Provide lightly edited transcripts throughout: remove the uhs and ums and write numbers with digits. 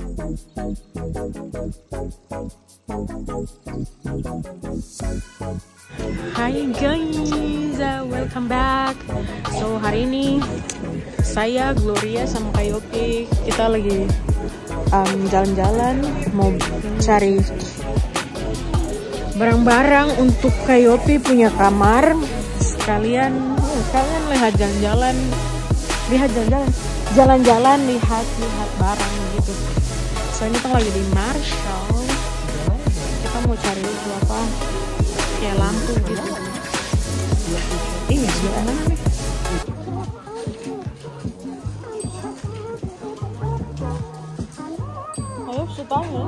Hai guys, welcome back. So hari ini saya, Gloria sama Kak Yopi, kita lagi jalan-jalan mau cari barang-barang untuk Kak Yopi punya kamar. Sekalian lihat jalan-jalan, jalan-jalan lihat barang gitu. So ini tuh lagi di Marshall. Kita mau cari itu apa? Kayak lampu gitu. Ini gimana nih? Ayo, setanya.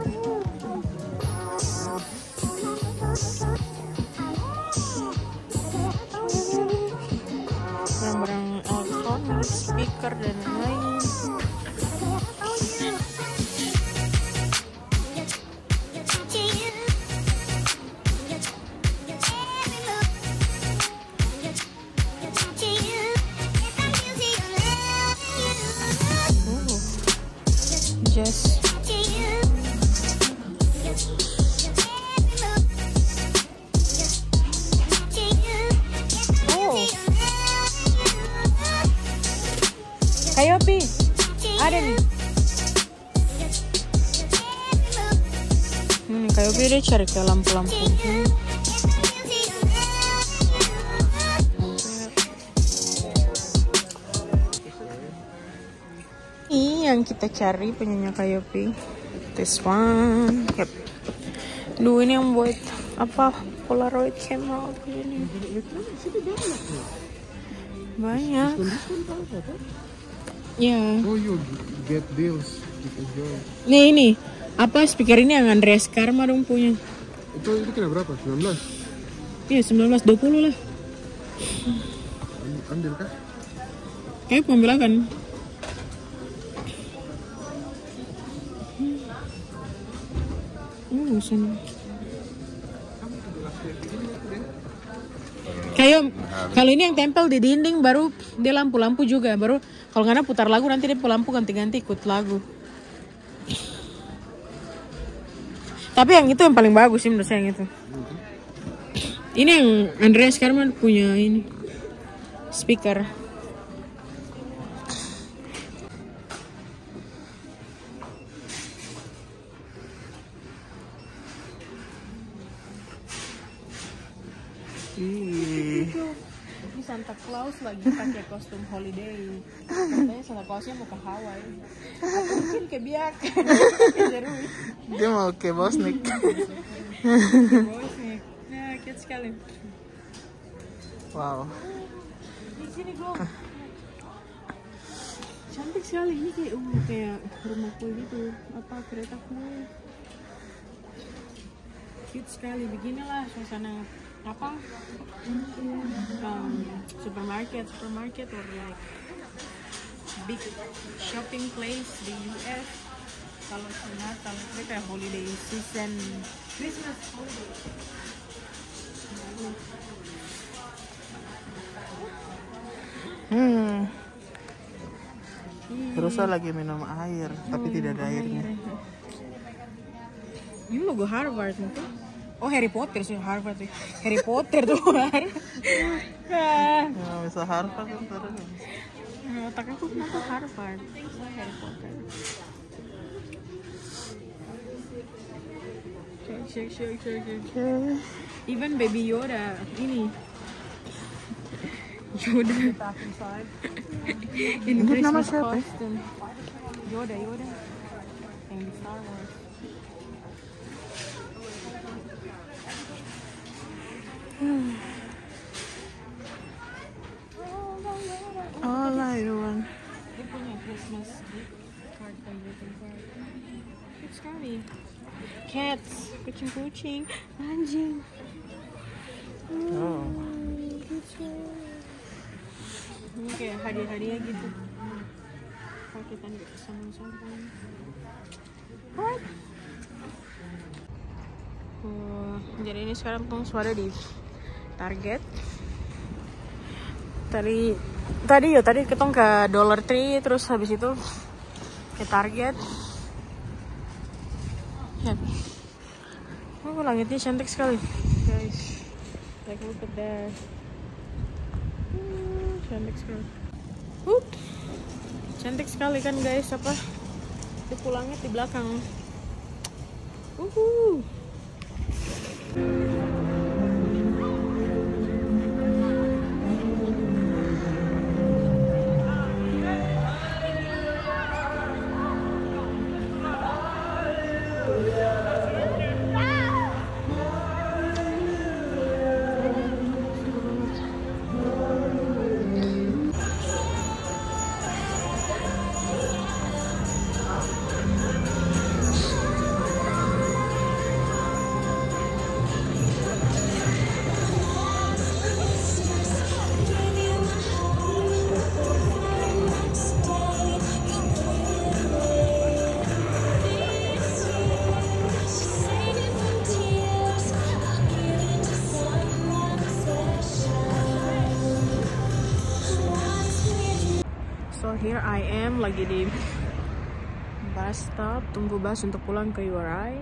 Barang-barang elektronik, speaker dan lain-lain. Just Kak Yopi, ada nih. Kak Yopi dia cari ke lampu-lampu. Ini yang kita cari punyanya Kak Yopi. This one. Yep. Duh, ini yang buat apa? Polaroid camera ini. Banyak. Ya. Oh, you get deals. Nih ini apa speaker ini yang Andreas Karma dong punya. Itu kena berapa? 19? Iya 19, 20 lah. Ambil kah? Kayak pengambil kan. Sini. Kayak kalau ini yang tempel di dinding baru dia lampu-lampu juga, baru kalau nggak putar lagu nanti dia lampu ganti-ganti ikut lagu. Tapi yang itu yang paling bagus sih menurut saya yang itu. Ini yang Andreas Karman punya ini speaker. Ini Santa Claus lagi pakai kostum holiday. Katanya Santa Clausnya mau ke Hawaii. Atau mungkin ke Biak. Dia mau ke Bosnik. Bosnik. Ya, cute sekali. Wow. Di sini Glo. Cantik sekali ini kayak rumah kue gitu. Apa kereta kue. Cute sekali. Beginilah suasana apa supermarket or like big shopping place di US. Kalau Natal itu kayak holiday season, Christmas holiday. Rusa lagi minum air, tapi tidak ada airnya. Ini logo Harvard itu. Oh, Harry Potter sih, Harvard sih. Harry Potter tuh. Ya, bisa Harvard kan terus. Otak aku kenapa Harvard? Harry Potter. Sure. Even Baby Yoda ini. Yoda. In Christmas costume. Yoda. Yang di Star Wars. All I want. Dia punya Christmas card greeting card. Cute sekali. Cats, kucing, anjing. Oh. Ini kayak hadiah-hadiah gitu. Paketan sama-sama. What? Jadi ini sekarang tuh suara di Target. Tadi kita ke Dollar Tree, terus habis itu ke Target. Ya. Oh, langitnya cantik sekali, guys. Like look at that. Cantik sekali. Cantik sekali kan guys, apa? Itu langit di belakang. So here I am lagi di bus stop, tunggu bus untuk pulang ke URI.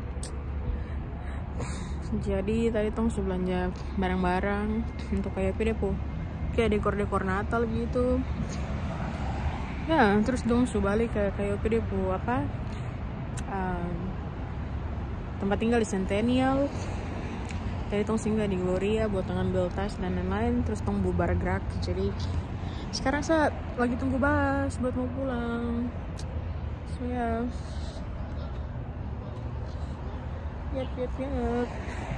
Jadi tadi tong belanja barang-barang untuk kayak depo, kayak dekor-dekor Natal gitu. Ya, terus dong balik ke kayak depo apa? Tempat tinggal di Centennial. Tadi tong singgah di Gloria buat ngambil tas dan lain-lain, terus tong bubar gerak. Jadi sekarang saya lagi tunggu bus buat mau pulang. So ya. Yap.